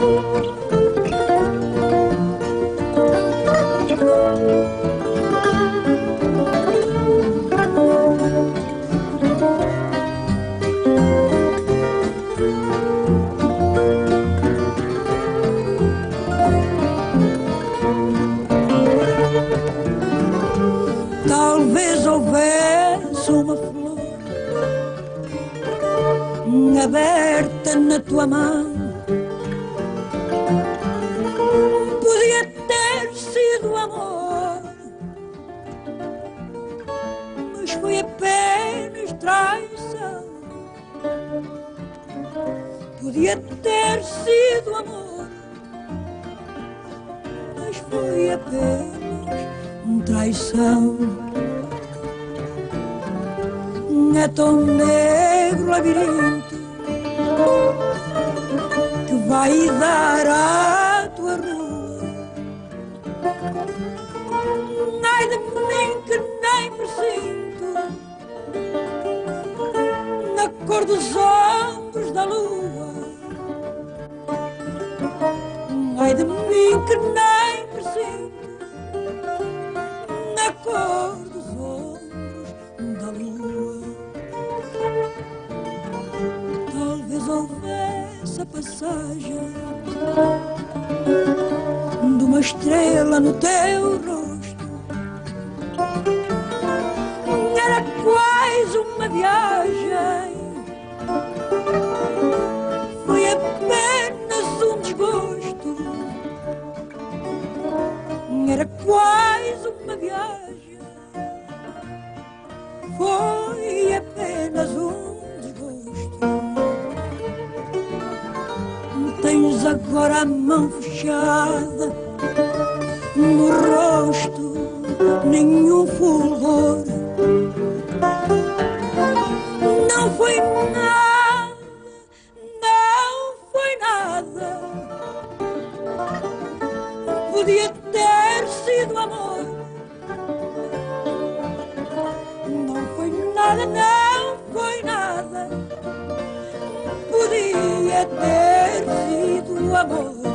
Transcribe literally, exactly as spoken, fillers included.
Talvez houvesse uma flor aberta na tua mão, podia ter sido amor, mas foi apenas traição. Podia ter sido amor, mas foi apenas traição. É tão negro o labirinto que vai dar à tua rua. Ai de mim que nem me sinto na cor dos ombros da lua. Ai de mim que nem me sinto na cor dos ombros da lua. Talvez houvesse a passagem de uma estrela no teu rosto. Era quase uma viagem, foi apenas um desgosto. Era quase uma viagem, foi apenas um desgosto. Tens agora a mão fechada no rosto, nenhum fulgor. Não foi nada, não foi nada. Podia ter sido amor. Não foi nada, não foi nada. Podia ter sido amor.